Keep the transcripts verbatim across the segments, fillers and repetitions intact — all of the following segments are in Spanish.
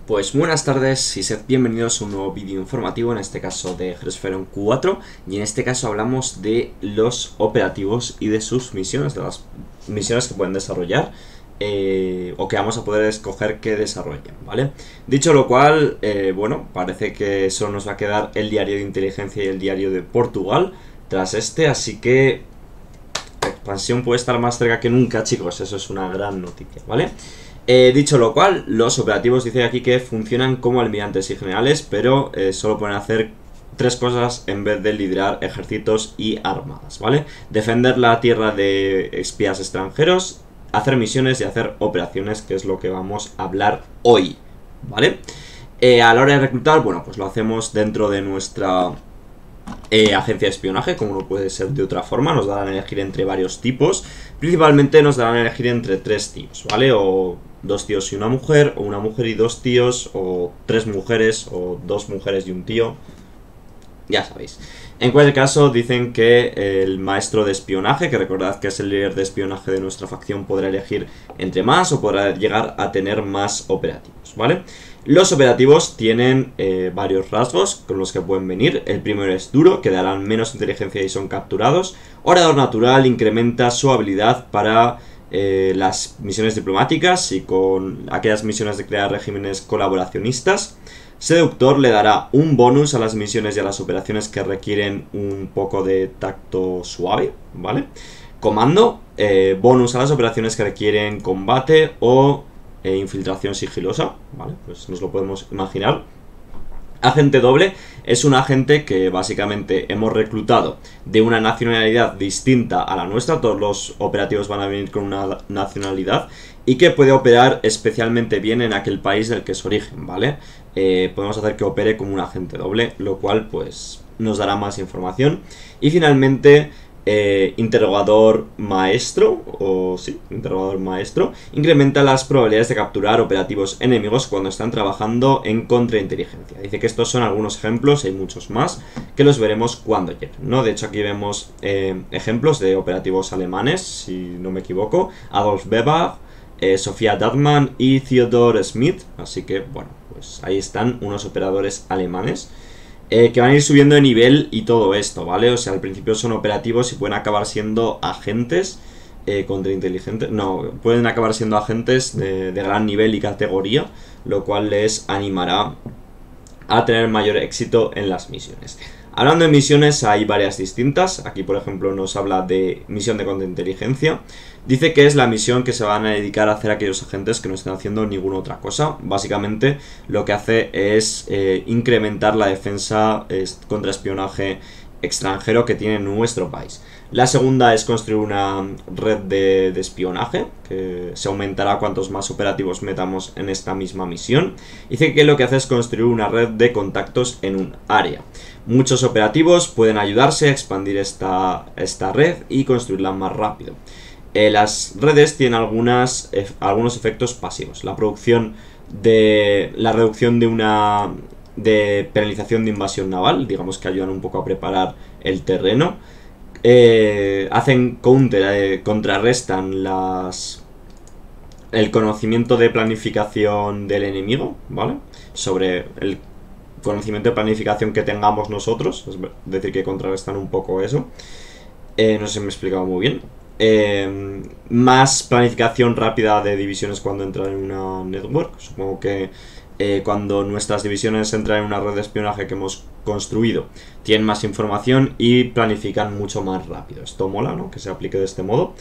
Pues buenas tardes y sed bienvenidos a un nuevo vídeo informativo, en este caso de Heroespherion cuatro, y en este caso hablamos de los operativos y de sus misiones, de las misiones que pueden desarrollar eh, o que vamos a poder escoger que desarrollen, ¿vale? Dicho lo cual, eh, bueno, parece que solo nos va a quedar el diario de inteligencia y el diario de Portugal tras este, así que la expansión puede estar más cerca que nunca, chicos, eso es una gran noticia, ¿vale? Eh, dicho lo cual, los operativos dice aquí que funcionan como almirantes y generales, pero eh, solo pueden hacer tres cosas en vez de liderar ejércitos y armadas, ¿vale? Defender la tierra de espías extranjeros, hacer misiones y hacer operaciones, que es lo que vamos a hablar hoy, ¿vale? Eh, a la hora de reclutar, bueno, pues lo hacemos dentro de nuestra eh, agencia de espionaje, como no puede ser de otra forma. Nos darán a elegir entre varios tipos. Principalmente nos darán a elegir entre tres tíos, ¿vale? O dos tíos y una mujer, o una mujer y dos tíos, o tres mujeres, o dos mujeres y un tío. Ya sabéis. En cualquier caso, dicen que el maestro de espionaje, que recordad que es el líder de espionaje de nuestra facción, podrá elegir entre más o podrá llegar a tener más operativos, ¿vale? Los operativos tienen eh, varios rasgos con los que pueden venir. El primero es duro, que darán menos inteligencia y son capturados. Orador natural incrementa su habilidad para eh, las misiones diplomáticas y con aquellas misiones de crear regímenes colaboracionistas. Seductor le dará un bonus a las misiones y a las operaciones que requieren un poco de tacto suave, ¿vale? Comando, eh, bonus a las operaciones que requieren combate o eh, infiltración sigilosa, ¿vale? Pues nos lo podemos imaginar. Agente doble es un agente que básicamente hemos reclutado de una nacionalidad distinta a la nuestra. Todos los operativos van a venir con una nacionalidad y que puede operar especialmente bien en aquel país del que es origen, ¿vale? Eh, podemos hacer que opere como un agente doble, lo cual pues nos dará más información. Y finalmente, eh, interrogador maestro, o sí, interrogador maestro, incrementa las probabilidades de capturar operativos enemigos cuando están trabajando en contrainteligencia. Dice que estos son algunos ejemplos, hay muchos más, que los veremos cuando lleguen, ¿no? De hecho aquí vemos eh, ejemplos de operativos alemanes, si no me equivoco, Adolf Weber, eh, Sofía Dadman y Theodor Smith, así que bueno, pues ahí están unos operadores alemanes eh, que van a ir subiendo de nivel y todo esto, ¿vale? O sea, al principio son operativos y pueden acabar siendo agentes eh, contrainteligentes, no, pueden acabar siendo agentes de, de gran nivel y categoría, lo cual les animará a tener mayor éxito en las misiones. Hablando de misiones, hay varias distintas. Aquí, por ejemplo, nos habla de misión de contrainteligencia. Dice que es la misión que se van a dedicar a hacer aquellos agentes que no estén haciendo ninguna otra cosa. Básicamente, lo que hace es eh, incrementar la defensa eh, contra espionaje extranjero que tiene nuestro país. La segunda es construir una red de, de espionaje, que se aumentará cuantos más operativos metamos en esta misma misión. Dice que lo que hace es construir una red de contactos en un área. Muchos operativos pueden ayudarse a expandir esta, esta red y construirla más rápido. Eh, las redes tienen algunas, eh, algunos efectos pasivos. La producción de la reducción de una de penalización de invasión naval, digamos que ayudan un poco a preparar el terreno. Eh, hacen counter, eh, contrarrestan las el conocimiento de planificación del enemigo, ¿vale? Sobre el conocimiento de planificación que tengamos nosotros, es decir, que contrarrestan un poco eso. Eh, no sé si me he explicado muy bien. Eh, más planificación rápida de divisiones cuando entran en una network. Supongo que eh, cuando nuestras divisiones entran en una red de espionaje que hemos construido, tienen más información y planifican mucho más rápido. Esto mola, ¿no? Que se aplique de este modo.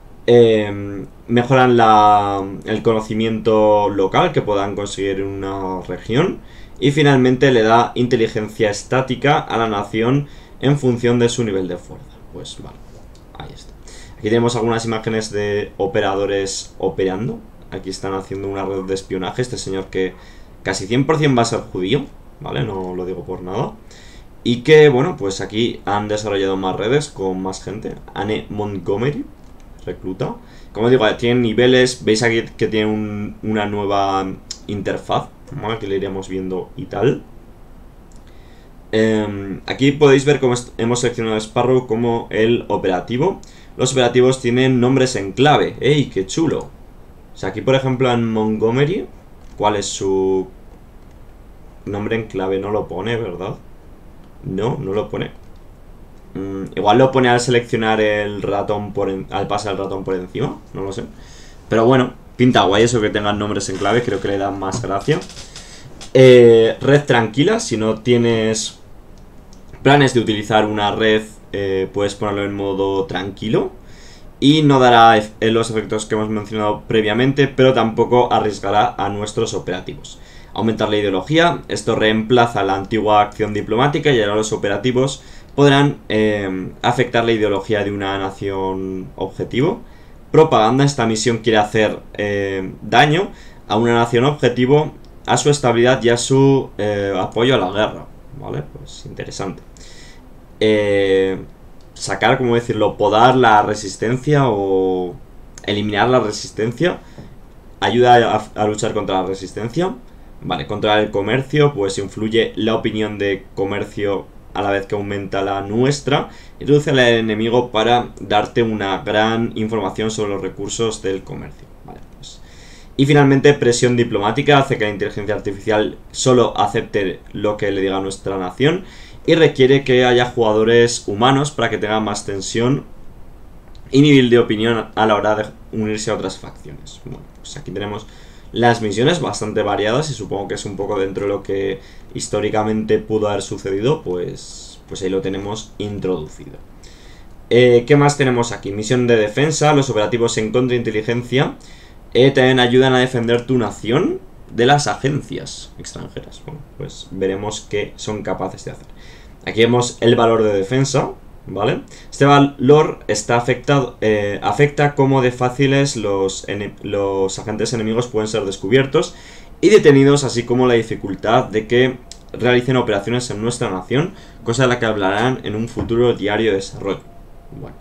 Eh, mejoran la, el conocimiento local que puedan conseguir en una región. Y finalmente le da inteligencia estática a la nación en función de su nivel de fuerza. Pues vale, ahí está. Aquí tenemos algunas imágenes de operadores operando. Aquí están haciendo una red de espionaje. Este señor que casi cien por cien va a ser judío, ¿vale? No lo digo por nada. Y que, bueno, pues aquí han desarrollado más redes con más gente. Anne Montgomery, recluta. Como digo, tienen niveles. Veis aquí que tiene un, una nueva interfaz, ¿vale? Que le iremos viendo y tal. Eh, aquí podéis ver cómo hemos seleccionado a Sparrow como el operativo. Los operativos tienen nombres en clave. ¡Ey, qué chulo! O sea, aquí por ejemplo en Montgomery, ¿cuál es su nombre en clave no lo pone, ¿verdad? No, no lo pone. Mm, igual lo pone al seleccionar el ratón por en, al pasar el ratón por encima, no lo sé. Pero bueno, pinta guay eso que tengan nombres en clave, creo que le da más gracia. Eh, red tranquila, si no tienes planes de utilizar una red, eh, puedes ponerlo en modo tranquilo. Y no dará ef los efectos que hemos mencionado previamente, pero tampoco arriesgará a nuestros operativos. Aumentar la ideología, esto reemplaza la antigua acción diplomática y ahora los operativos podrán eh, afectar la ideología de una nación objetivo. Propaganda, esta misión quiere hacer eh, daño a una nación objetivo, a su estabilidad y a su eh, apoyo a la guerra. ¿Vale? Pues interesante. Eh... Sacar, como decirlo, podar la resistencia o eliminar la resistencia. Ayuda a, a luchar contra la resistencia. Vale, controlar el comercio, pues influye la opinión de comercio a la vez que aumenta la nuestra. Y reduce al enemigo para darte una gran información sobre los recursos del comercio. Vale, pues. Y finalmente, presión diplomática, hace que la inteligencia artificial solo acepte lo que le diga nuestra nación. Y requiere que haya jugadores humanos para que tengan más tensión y nivel de opinión a la hora de unirse a otras facciones. Bueno, pues aquí tenemos las misiones bastante variadas y supongo que es un poco dentro de lo que históricamente pudo haber sucedido, pues, pues ahí lo tenemos introducido. Eh, ¿Qué más tenemos aquí? Misión de defensa, los operativos en contrainteligencia eh, también ayudan a defender tu nación de las agencias extranjeras. Bueno, pues veremos qué son capaces de hacer. Aquí vemos el valor de defensa, ¿vale? Este valor está afectado, eh, afecta cómo de fáciles los, los agentes enemigos pueden ser descubiertos y detenidos, así como la dificultad de que realicen operaciones en nuestra nación, cosa de la que hablarán en un futuro diario de desarrollo. Bueno.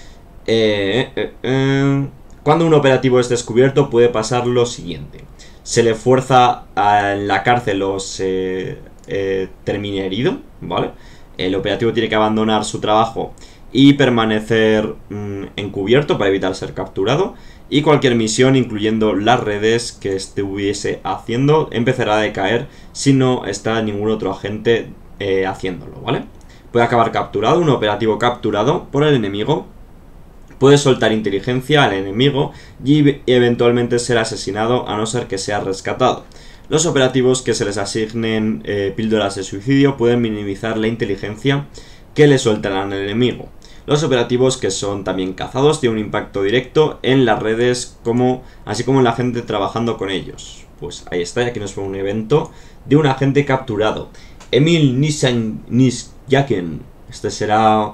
Eh, eh, eh. Cuando un operativo es descubierto puede pasar lo siguiente. Se le fuerza a, en la cárcel o se eh, termine herido, ¿vale? El operativo tiene que abandonar su trabajo y permanecer mmm, encubierto para evitar ser capturado. Y cualquier misión, incluyendo las redes que estuviese haciendo, empezará a decaer si no está ningún otro agente eh, haciéndolo, ¿vale? Puede acabar capturado, un operativo capturado por el enemigo. Puede soltar inteligencia al enemigo y eventualmente ser asesinado a no ser que sea rescatado. Los operativos que se les asignen eh, píldoras de suicidio pueden minimizar la inteligencia que le sueltarán al enemigo. Los operativos que son también cazados tienen un impacto directo en las redes, como, así como en la gente trabajando con ellos. Pues ahí está, y aquí nos pone un evento de un agente capturado. Emil Nisyakin. Este será...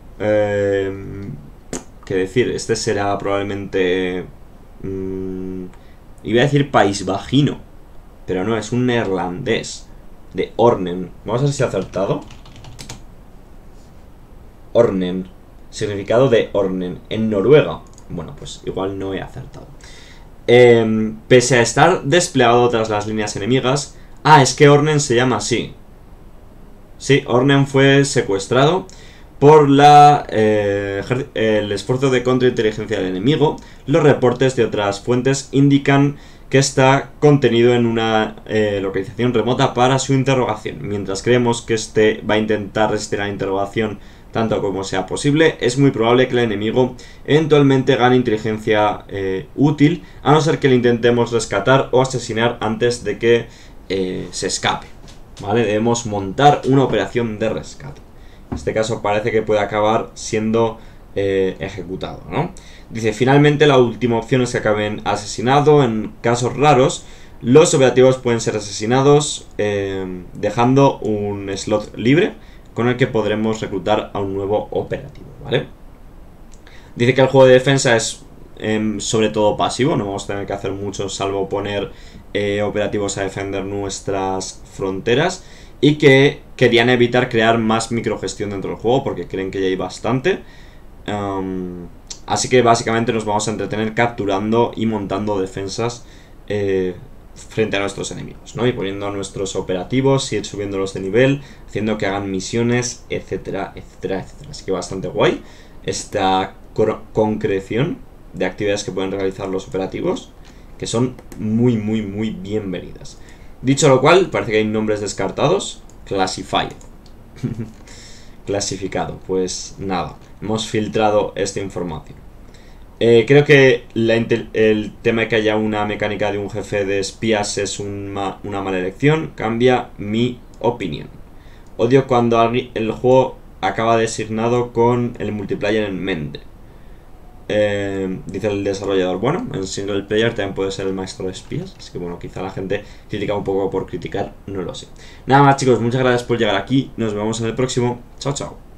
Eh, ¿Qué decir? Este será probablemente... Mmm, iba a decir país vagino, pero no, es un neerlandés. De Ornen. Vamos a ver si ha acertado. Ornen. Significado de Ornen. En Noruega. Bueno, pues igual no he acertado. Eh, pese a estar desplegado tras las líneas enemigas... Ah, es que Ornen se llama así. Sí, Ornen fue secuestrado por la, eh, el esfuerzo de contrainteligencia del enemigo. Los reportes de otras fuentes indican que está contenido en una eh, localización remota para su interrogación. Mientras creemos que este va a intentar resistir a la interrogación tanto como sea posible, es muy probable que el enemigo eventualmente gane inteligencia eh, útil, a no ser que le intentemos rescatar o asesinar antes de que eh, se escape. ¿Vale? Debemos montar una operación de rescate. En este caso parece que puede acabar siendo eh, ejecutado, ¿no? Dice, finalmente la última opción es que acaben asesinado. En casos raros, los operativos pueden ser asesinados eh, dejando un slot libre con el que podremos reclutar a un nuevo operativo, ¿vale? Dice que el juego de defensa es eh, sobre todo pasivo, no vamos a tener que hacer mucho salvo poner eh, operativos a defender nuestras fronteras. Y que querían evitar crear más microgestión dentro del juego porque creen que ya hay bastante. Um, así que básicamente nos vamos a entretener capturando y montando defensas eh, frente a nuestros enemigos, ¿no? Y poniendo a nuestros operativos, ir subiéndolos de nivel, haciendo que hagan misiones, etcétera, etcétera, etcétera. Así que bastante guay esta concreción de actividades que pueden realizar los operativos, que son muy, muy, muy bienvenidas. Dicho lo cual, parece que hay nombres descartados. Classified. Clasificado. Pues nada, hemos filtrado esta información. Eh, creo que la el tema de que haya una mecánica de un jefe de espías es una, una mala elección. Cambia mi opinión. Odio cuando el juego acaba designado con el multiplayer en mente. Eh, dice el desarrollador, bueno, en single player también puede ser el maestro de espías. Así que bueno, quizá la gente critica un poco por criticar, no lo sé. Nada más chicos, muchas gracias por llegar aquí. Nos vemos en el próximo. Chao, chao.